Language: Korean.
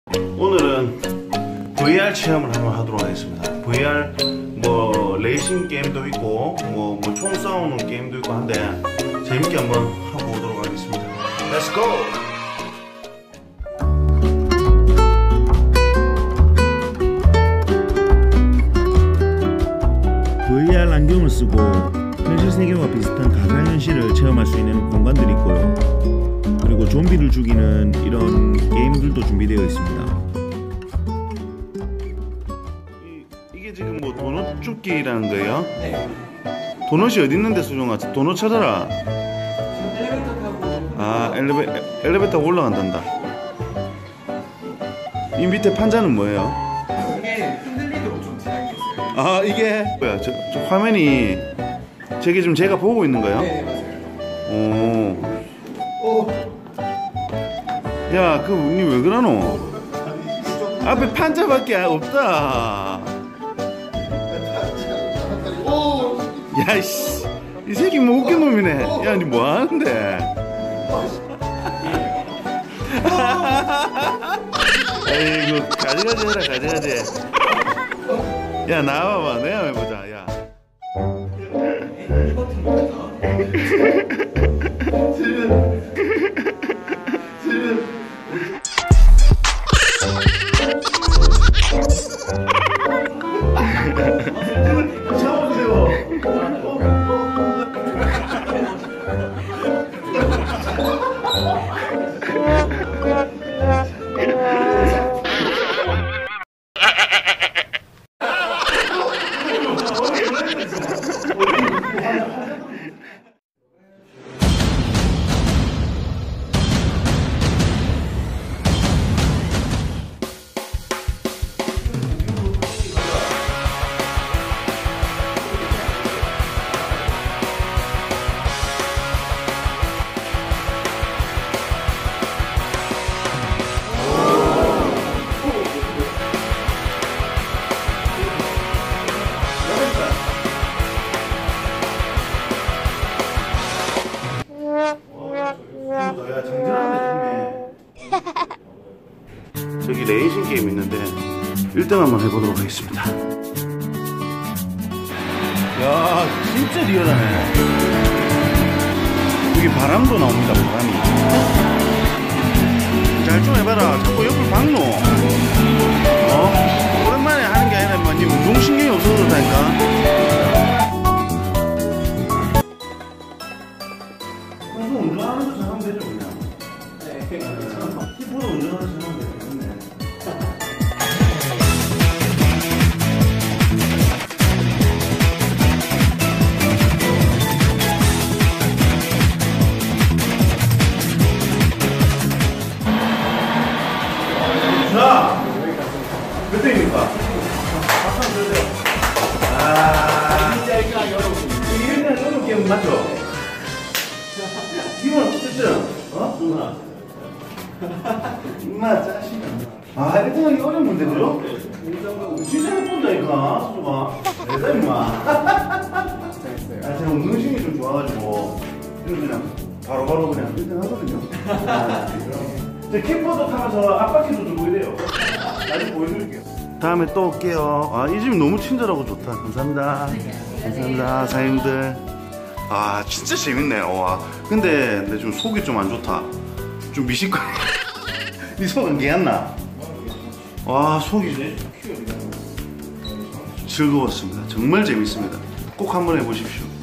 오늘은 VR 체험을 한번 하도록 하겠습니다. VR 뭐 레이싱 게임도 있고 뭐 총 싸우는 게임도 있고 한데 재밌게 한번 하고 오도록 하겠습니다. Let's go! VR 안경을 쓰고 현실 세계와 비슷한 가상현실을 체험할 수 있는 공간들이 있고요. 그리고 좀비를 죽이는 이런 게임들도 준비되어 있습니다. 이게 지금 뭐 도넛 죽기라는 거예요? 네. 도넛이 어디 있는데 수정아? 도넛 찾아라. 엘리베이터 타고. 아 엘리베이터 타고 올라간단다. 이 밑에 판자는 뭐예요? 이게 흔들리도록 좀 제작이 있어요. 아 이게 뭐야? 저 화면이 저게 지금 제가 보고 있는 거예요? 네, 맞아요. 오. 야, 그 니 왜 그러노? 앞에 판자밖에 없다. 야, 씨, 이 새끼 뭐 웃긴 놈이네. 야, 니 뭐 하는데? 에이구, 가지가지 해라, 가지가지. 야, 나와봐, 내가 해보자, 야. 이 버튼 뭐죠? 저기 레이싱 게임 있는데 1등 한번 해보도록 하겠습니다. 야 진짜 리얼하네. 여기 바람도 나옵니다. 바람이. 잘 좀 해봐라. 자꾸 옆을 박노. 오랜만에 하는 게 아니라 니 운동신경이 없어서 그렇다니까. 평소 운전하면서 잘하면 되죠 그냥. 네. 키보드 운전하면서 잘하면 되겠네. 자, 몇 대입니까? 박수 한번 주세요. 아, 이게 1등 어려운 게임 맞죠? 이건 뜻은 누나. 임마 짜식아. 아 1등하기 어려운 문제 그죠? 진짜 못 본다니까 수조가. 내가 임마. 아 제가 운동신이 좀 좋아가지고 그냥 바로바로 그냥 1등 하거든요. 제 킥보드 타면서 앞바퀴도 좀 보이래요. 나중에 보여드릴게요. 다음에 또 올게요. 아 이 집 너무 친절하고 좋다. 감사합니다. 감사합니다 사장님들. 아 진짜 재밌네요. 와 근데 내 좀 속이 좀 안 좋다. 좀 미식거려. 니 속 안 개었나? 와 속이 즐거웠습니다. 정말 재밌습니다. 꼭 한번 해보십시오.